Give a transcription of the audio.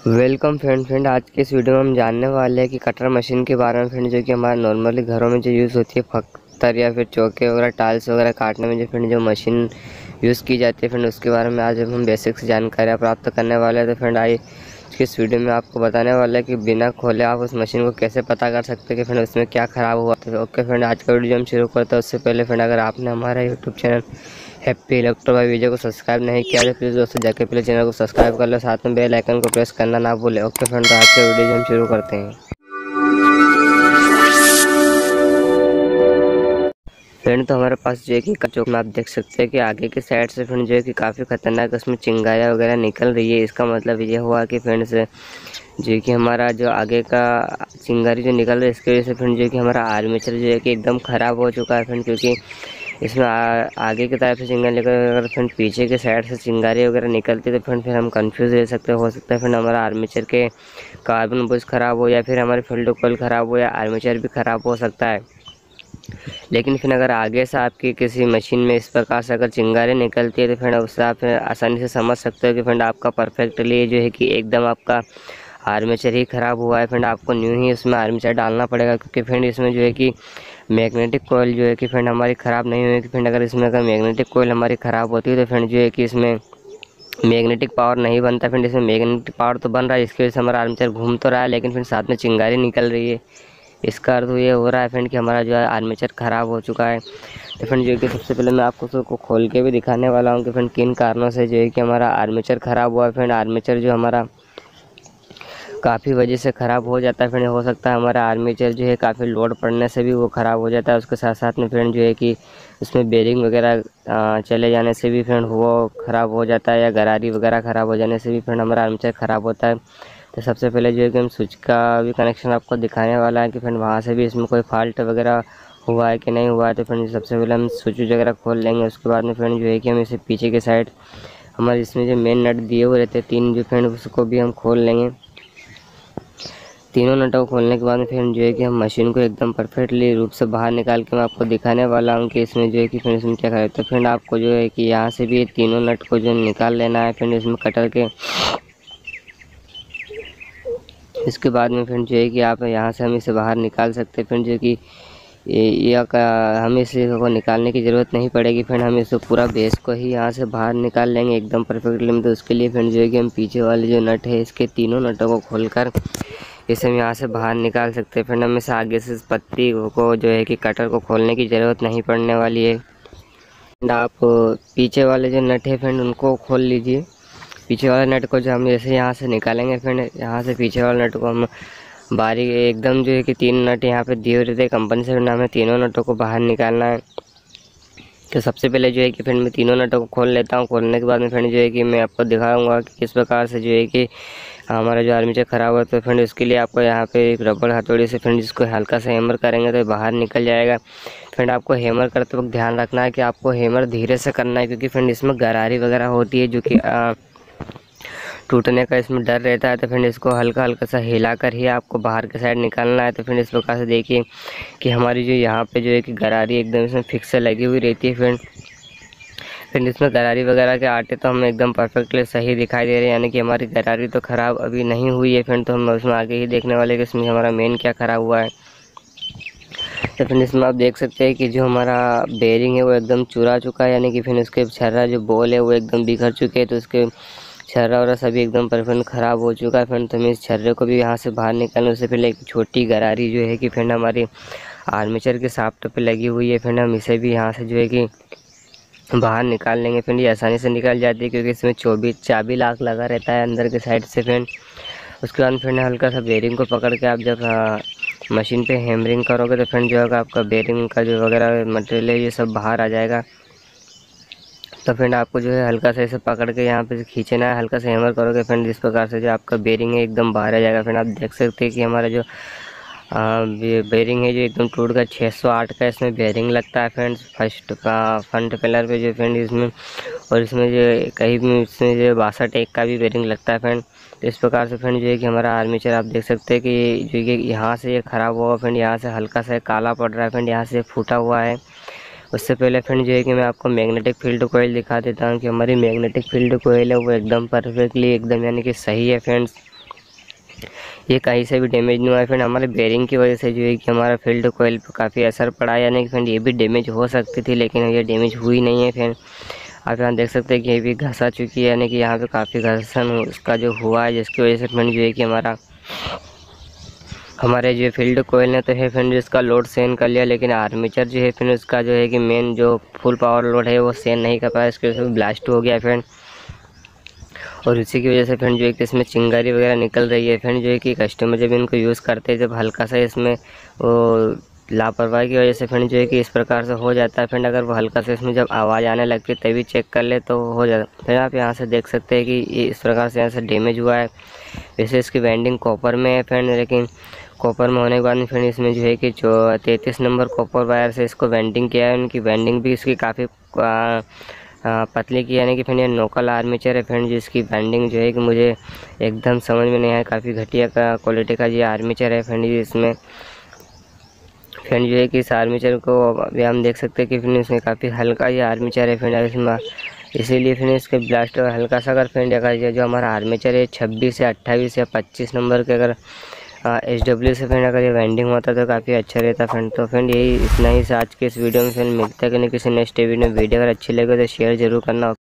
Welcome friend आज के इस वीडियो में हम जानने वाले हैं कि कटर मशीन के बारे में फ्रेंड, जो कि हमारे नॉर्मली घरों में जो यूज़ होती है पत्थर या फिर चौके वगैरह टाइल्स वगैरह काटने में जो फ्रेंड जो मशीन यूज़ की जाती है फ्रेंड, उसके बारे में आज हम बेसिक से जानकारियाँ प्राप्त करने वाले हैं। तो फ्रेंड आइए इस वीडियो में आपको बताने वाला है कि बिना खोले आप उस मशीन को कैसे पता कर सकते हैं कि फ्रेंड उसमें क्या ख़राब हुआ। तो ओके फ्रेंड, आज का वीडियो हम शुरू करते हैं। उससे पहले फ्रेंड, अगर आपने हमारा यूट्यूब चैनल हैप्पी इलेक्ट्रो बाय वीडियो को सब्सक्राइब नहीं किया तो प्लीज़ दोस्तों जाके पहले चैनल को सब्सक्राइब कर लो, साथ में बेल आइकन को प्रेस करना ना भूलें। ओके फ्रेंड, तो आज का वीडियो हम शुरू करते हैं। फ्रेंड, तो हमारे पास जो है कि कचौक में आप देख सकते हैं कि आगे की साइड से फ्रेंड जो है कि काफ़ी खतरनाक उसमें चिंगारियाँ वगैरह निकल रही है। इसका मतलब ये हुआ कि फ्रेंड से जो कि हमारा जो आगे का चिंगारी जो निकल रहा है, इसकी वजह से फ्रेंड जो है कि हमारा आर्मेचर जो है कि एकदम ख़राब हो चुका है फ्रेंड, क्योंकि इसमें आगे की तरफ से चिंगारी निकल, अगर फ्रेंड पीछे के साइड से चिंगारी वगैरह निकलती तो फ्रेंड फिर हम कंफ्यूज रह सकते हो सकता है फ्रेंड हमारा आर्मेचर के कार्बन बुश ख़राब हो, या फिर हमारे फील्ड कॉइल ख़राब हो, या आर्मेचर भी ख़राब हो सकता है। लेकिन फिर अगर आगे से आपकी किसी मशीन में इस प्रकार से अगर चिंगारी निकलती है तो फ्रेंड उससे आप आसानी से समझ सकते हो कि फ्रेंड आपका परफेक्टली जो है कि एकदम आपका आर्मेचर ही ख़राब हुआ है। फ्रेंड आपको न्यू ही इसमें आर्मेचर डालना पड़ेगा, क्योंकि फ्रेंड इसमें जो है कि मैग्नेटिक कोयल जो है कि फ्रेंड हमारी ख़राब नहीं हुई। फ्रेंड अगर इसमें अगर मैग्नेटिक कोयल हमारी ख़राब होती है तो फ्रेंड जो है कि इसमें मैग्नेटिक पावर नहीं बनता। फ्रेंड इसमें मैग्नेटिक पावर तो बन रहा है, इसकी वजह से हमारा आर्मेचर घूम तो रहा है, लेकिन फिर साथ में चिंगारी निकल रही है। इसका अर्थ ये हो रहा है फ्रेंड कि हमारा जो है आर्मेचर ख़राब हो चुका है। तो फ्रेंड जो है कि सबसे पहले मैं आपको उसको खोल के भी दिखाने वाला हूँ कि फ्रेंड किन कारणों से जो है कि हमारा आर्मेचर ख़राब हुआ है। फ्रेंड आर्मेचर जो हमारा काफ़ी वजह से ख़राब हो जाता है फ्रेंड, हो सकता है हमारा आर्मेचर जो है काफ़ी लोड पड़ने से भी वो ख़राब हो जाता है। उसके साथ साथ में फ्रेंड जो है कि उसमें बेरिंग वगैरह चले जाने से भी फ्रेंड वो ख़राब हो जाता है, या गरारी वगैरह ख़राब हो जाने से भी फ्रेंड हमारा आर्मेचर ख़राब होता है। तो सबसे पहले जो है कि हम स्विच का भी कनेक्शन आपको दिखाने वाला है कि फ्रेंड वहाँ से भी इसमें कोई फॉल्ट वगैरह हुआ है कि नहीं हुआ है। तो फ्रेंड सबसे पहले हम स्विच वगैरह खोल लेंगे। उसके बाद में फ्रेंड जो है कि हम इसे पीछे के साइड हमारे इसमें जो मेन नट दिए हुए रहते हैं तीन जो फ्रेंड, उसको भी हम खोल लेंगे। तीनों नटों को खोलने के बाद में फिर जो है कि हम मशीन को एकदम परफेक्टली रूप से बाहर निकाल के मैं आपको दिखाने वाला हूँ कि इसमें जो है कि फिर इसमें क्या करें। तो फ्रेंड आपको जो है कि यहाँ से भी तीनों नट को जो निकाल लेना है फिर इसमें कटर के। इसके बाद में फ्रेंड जो है कि आप यहाँ से हम इसे बाहर निकाल सकते हैं। फ्रेंड जो कि हमें इसे को निकालने की ज़रूरत नहीं पड़ेगी। फ्रेंड हम इसे पूरा बेस को ही यहाँ से बाहर निकाल लेंगे एकदम परफेक्टली। तो उसके लिए फ्रेंड जो है कि हम पीछे वाले जो नट है इसके तीनों नटों को खोलकर इसे हम यहाँ से बाहर निकाल सकते हैं। फ्रेंड हमें से आगे से इस पत्ती को जो है कि कटर को खोलने की ज़रूरत नहीं पड़ने वाली है। आप पीछे वाले जो नट है फ्रेंड उनको खोल लीजिए। पीछे वाले नट को जो हम जैसे यहाँ से निकालेंगे फ्रेंड, यहाँ से पीछे वाले नट को हम बारीक एकदम जो है कि तीन नट यहाँ पे दिए हुए थे कंपनी से, हमें तीनों नटों को बाहर निकालना है। तो सबसे पहले जो है कि फ्रेंड मैं तीनों नटों को खोल लेता हूँ। खोलने के बाद में फ्रेंड जो है कि मैं आपको दिखाऊंगा कि किस प्रकार से जो है कि हमारा जो आर्मेचर ख़राब है। तो फ्रेंड इसके लिए आपको यहाँ पे एक रबड़ हथौड़ी से फ्रेंड इसको हल्का सा हैमर करेंगे तो बाहर निकल जाएगा। फ्रेंड आपको हैमर करते वक्त ध्यान रखना है कि आपको हैमर धीरे से करना है, क्योंकि फ्रेंड इसमें गरारी वगैरह होती है जो कि टूटने का इसमें डर रहता है। तो फ्रेंड इसको हल्का हल्का सा हिला कर ही आपको बाहर के साइड निकालना है। तो फ्रेंड इस प्रकार से देखिए कि हमारी जो यहाँ पे जो है कि गरारी एकदम इसमें फिक्स से लगी हुई रहती है। फ्रेंड इसमें गरारी वगैरह के आटे तो हमें एकदम परफेक्टली सही दिखाई दे रहे हैं, यानी कि हमारी गरारी तो ख़राब अभी नहीं हुई है। फ्रेंड तो हम उसमें आगे ही देखने वाले कि इसमें हमारा मेन क्या ख़राब हुआ है। तो फ्रेंड इसमें आप देख सकते हैं कि जो हमारा बेरिंग है वो एकदम चुरा चुका है, यानी कि फिर उसके छर्रा जो बॉल है वो एकदम बिखर चुके हैं। तो उसके छर्रा वरा सभी एकदम परफेक्ट ख़राब हो चुका है। फ्रेंड तो हमें इस छर्रे को भी यहाँ से बाहर निकालने उससे पहले एक छोटी गरारी जो है कि फ्रेंड हमारी आर्मेचर के शाफ्ट पे लगी हुई है। फ्रेंड हम इसे भी यहाँ से जो है कि बाहर निकाल लेंगे। फ्रेंड ये आसानी से निकल जाती है, क्योंकि इसमें चाबी लॉक लगा रहता है अंदर के साइड से। फ्रेंड उसके बाद फ्रेंड हल्का सा बेरिंग को पकड़ के आप जब मशीन पे हैमरिंग करोगे तो फ्रेंड जो है आपका बेरिंग का जो वगैरह मटेरियल है ये सब बाहर आ जाएगा। तो फ्रेंड आपको जो है हल्का सा इसे पकड़ के यहाँ पे खींचना है, हल्का सा हैमर करोगे फ्रेंड इस प्रकार से जो आपका बेरिंग है एकदम बाहर आ जाएगा। फ्रेंड आप देख सकते हैं कि हमारा जो बेरिंग है जो एकदम टूट का 608 का इसमें बेरिंग लगता है फ्रेंड्स, फर्स्ट का फ्रंट पिलर पे जो फ्रेंड इसमें, और इसमें जो कहीं भी इसमें जो 62 का भी बेरिंग लगता है फ्रेंड। तो इस प्रकार से फ्रेंड जो है कि हमारा आर्मेचर आप देख सकते हैं कि जो ये यहाँ से ये ख़राब हुआ फ्रेंड, यहाँ से हल्का सा काला पड़ रहा है फ्रेंड, यहाँ से फूटा हुआ है। उससे पहले फ्रेंड जो है कि मैं आपको मैग्नेटिक फील्ड कोयल दिखा देता हूँ कि हमारी मैग्नेटिक फील्ड कोयल है वो एकदम परफेक्टली एकदम यानी कि सही है फ्रेंड्स। ये कहीं से भी डैमेज नहीं हुआ है फ्रेंड। हमारे बेरिंग की वजह से जो है कि हमारा फील्ड कोयल पर काफ़ी असर पड़ा, यानी कि फ्रेंड ये भी डैमेज हो सकती थी, लेकिन ये डैमेज हुई नहीं है फ्रेंड। आप यहाँ देख सकते हैं कि ये भी घसा चुकी है, यानी कि यहाँ पे काफ़ी घर्षण उसका जो हुआ है, जिसकी वजह से फ्रेंड जो है कि हमारे जो फील्ड कोयल ने तो है फ्रेंड इसका लोड सहन कर लिया, लेकिन आर्मेचर जो है फ्रेंड उसका जो है कि मेन जो फुल पावर लोड है वो सहन नहीं कर पाया, इसकी वजह से ब्लास्ट हो गया फ्रेंड। और इसी की वजह से फ्रेंड जो है कि इसमें चिंगारी वगैरह निकल रही है फ्रेंड। जो है कि कस्टमर जब इनको यूज़ करते हैं, जब हल्का सा इसमें वो लापरवाही की वजह से फ्रेंड जो है कि इस प्रकार से हो जाता है फ्रेंड। अगर वो हल्का से इसमें जब आवाज़ आने लगती है तभी चेक कर ले तो हो जाता। फिर आप यहाँ से देख सकते हैं कि ये इस प्रकार से यहाँ से डैमेज हुआ है। वैसे इसकी वेंडिंग कॉपर में है फ्रेंड, लेकिन कॉपर में होने के बाद फ्रेंड इसमें जो है कि जो 33 नंबर कॉपर वायर से इसको वेंडिंग किया है। उनकी वेंडिंग भी इसकी काफ़ी पतली की, यानी कि फ्रेंड ये लोकल आर्मेचर है फ्रेंड, जिसकी वेंडिंग जो है कि मुझे एकदम समझ में नहीं आया। काफ़ी घटिया क्वालिटी का ये आर्मेचर है फ्रेंड। इसमें फ्रेंड जो है कि इस आर्मेचर को अभी हम देख सकते हैं कि फ्रेंड इसमें काफ़ी हल्का ये आर्मेचर है फ्रेंड इसमें, इसीलिए फ्रेंड इसके ब्लास्ट हल्का सा अगर फ्रेंड अगर जो हमारा आर्मेचर है 26 या 28 या 25 नंबर के अगर SW से फ्रेंड अगर ये वेंडिंग होता तो काफ़ी अच्छा रहता फ्रेंड। तो फ्रेंड यही इतना ही आज के इस वीडियो में फ्रेंड, मिलता है कि नहीं किसी नेक्स्ट वीडियो में। वीडियो अगर अच्छी लगे तो शेयर जरूर करना।